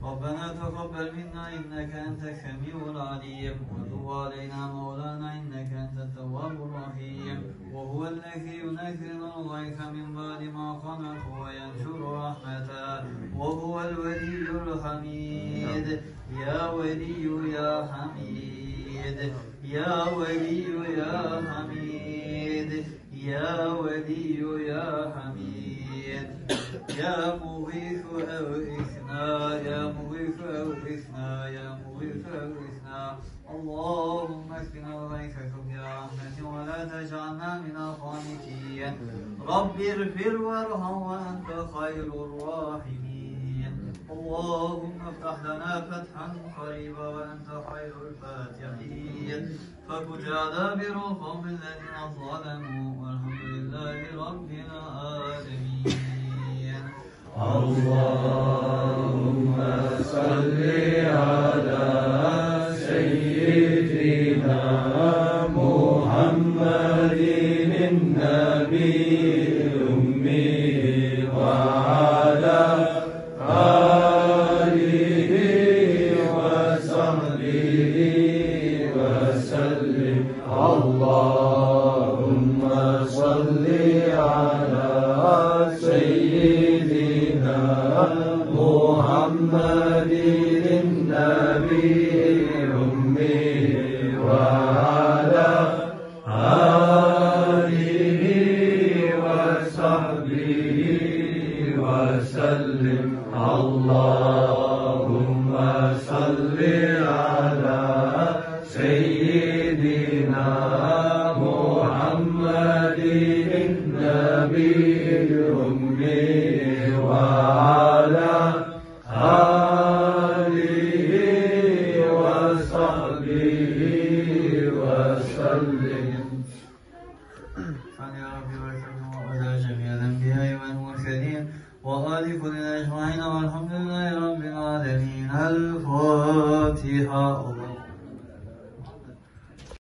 ربنا تقبل منا إنك أنت السميع العليم وتب علينا مولانا إنك أنت التواب الرحيم وهو الذي ينزل الغيث من بعد ما قنطوا وينشر رحمته وهو الولي الحميد يا ولي يا حميد يا ولي يا حميد يا ولي يا حميد يا مغيث أغثنا يا مغيث أغثنا يا مغيث أغثنا اللهم اسقنا الغيث سقيا رحمة ولا تجعلنا من القانتين رب اغفر وارحم وأنت خير الراحمين اللهم افتح لنا فتحا قريبا وأنت خير الفاتحين فكن دابر القوم الذين ظلموا والحمد لله رب العالمين اللهم صل على سيدنا محمد النبي الأمي وعلى آله وصحبه وسلم اللهم صل على سيدنا محمد النبي الأمي وعلى آله وصحبه وسلم اللهم صل على سيدنا محمد النبي الأمي وعلى آله وصحبه وسلم. يا رب وسلم وعلى جميع الأنبياء والمرسلين وآل كل أجمعين والحمد لله رب العالمين. الفاتحة.